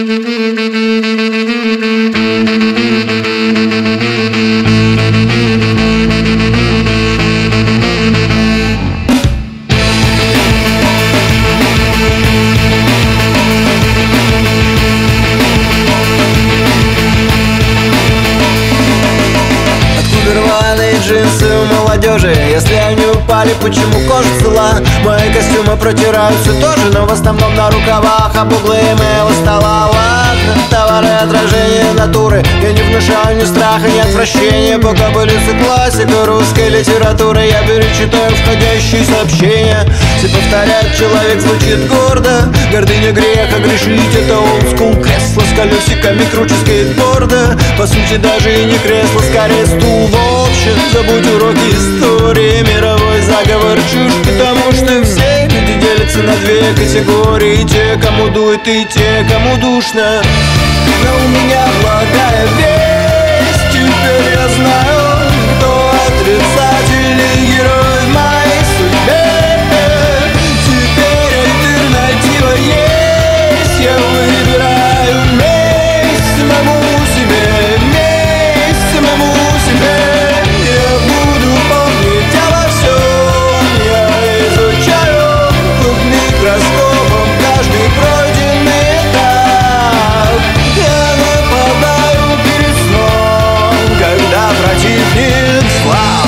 Джинсы у молодежи, если они упали, почему кожа цела? Мои костюмы протираются тоже, но в основном на рукавах об углы моего стола. Ладно, товары отражения натуры, я не внушаю ни страха, ни отвращения. Пока пылится классика русской литературы, я перечитаю входящие сообщения. Все повторяют, человек звучит гордо, гордыня грех, а грешить это олдскул. Кресло с колесиками круче скейтборда, по сути даже и не кресло, скорее стул. В общем, забудь уроки истории, мировой заговор чушь, потому что все люди делятся на две категории: те, кому дует, и те, кому душно. Но у меня благая весть, теперь я знаю, кто отрицательный герой в моей судьбе. Теперь альтернатива есть, я выбираю месть самому себе, месть самому себе. Я буду помнить обо всем, я изучаю под микроскопом каждый пройденный этап. Я нападаю перед сном, когда противник слаб.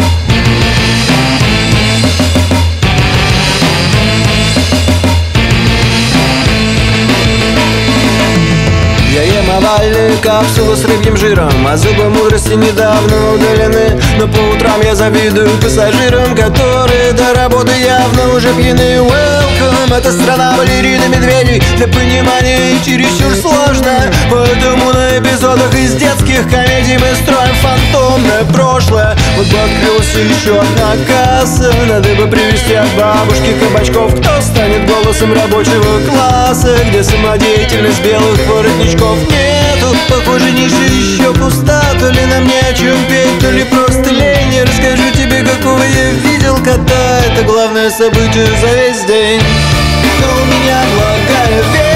Я ем овальные капсулы с рыбьим жиром, а зубы мудрости недавно удалены. Но по утрам я завидую пассажирам, которые до работы явно уже пьяны. Welcome, это страна балерин и медведей, для понимания чересчур сложно. Поэтому на эпизодах из детских комедий мы строим фантомное прошлое. Вот бы открылась еще одна касса, надо бы привести от бабушки кабачков. Кто станет голосом рабочего класса, где самодеятельность белых воротничков нету? Похоже, ниша еще пуста. То ли нам не о чем петь, то ли просто лень. Я расскажу тебе, какого я видел кота. Это главное событие за весь день. Но у меня благая весть,